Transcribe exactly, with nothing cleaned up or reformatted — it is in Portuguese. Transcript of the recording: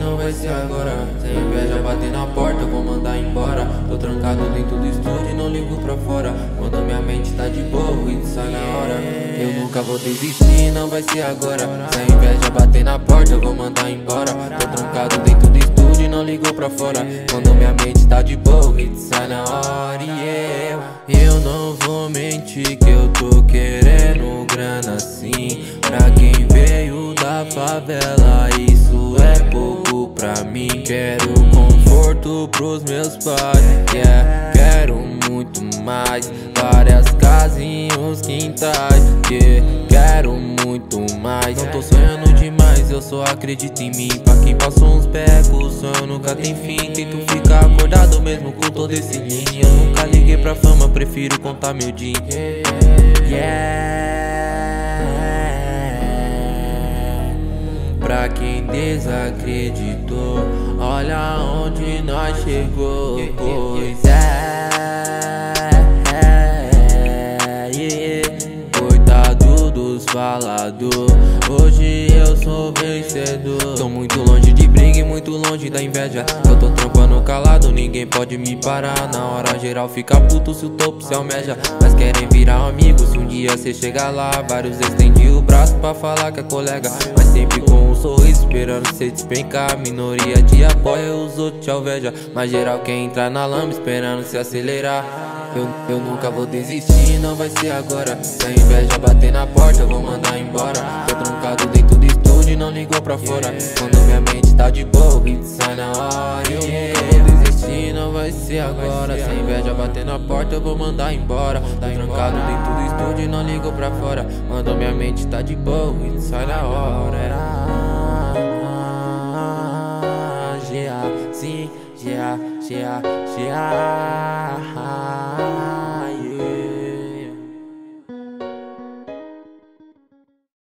não vai ser agora. Se a inveja bater na porta, eu vou mandar embora. Tô trancado dentro do estúdio e não ligo pra fora. Quando minha mente tá de boa, o hit sai na hora. Eu nunca vou desistir, não vai ser agora. Se a inveja bater na porta, eu vou mandar embora. Tô trancado dentro do estúdio e não ligo pra fora. Quando minha mente tá de boa, o hit sai na hora. E eu, eu não vou mentir que eu tô querendo grana assim. Pra quem veio da favela, isso é pouco pra mim. Quero conforto pros meus pais, yeah. Quero muito mais, várias casinhos, quintais, yeah. Quero muito mais. Não tô sonhando demais, eu só acredito em mim. Pra quem passou uns becos, sonho nunca tem fim. Tento ficar acordado mesmo com todo esse lean. Eu nunca liguei pra fama, prefiro contar meu din. Yeah. Pra quem desacreditou, olha onde nós chegou. Pois é, é, yeah. Coitado dos falador, hoje eu sou vencedor. Tô muito longe de briga e muito longe da inveja. Eu tô trampando calado, ninguém pode me parar. Na hora geral fica puto se o topo se almeja. Mas querem virar amigos se um dia cê chegar lá. Vários estendem o braço pra falar que é colega, mas sempre com um sorriso esperando cê despencar. A minoria te apoia, os outros te alveja, mas geral quer entrar na lama esperando se acelerar. Eu, eu nunca vou desistir, não vai ser agora. Se a inveja bater na porta, eu vou mandar embora. Tô trancado dentro do estúdio e não ligou pra fora. Quando minha mente tá de boa, o hit sai na hora. Eu nunca vou desistir, não vai ser agora. Se a inveja bater na porta, eu vou mandar embora. Tô trancado dentro do estúdio e não ligo pra fora. Quando minha mente tá de boa, o hit sai na hora. Sim, yeah, yeah, yeah.